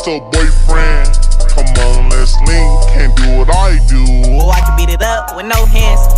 with your boyfriend. Come on, let's link. Can't do what I do. Oh, I can beat it up with no hands.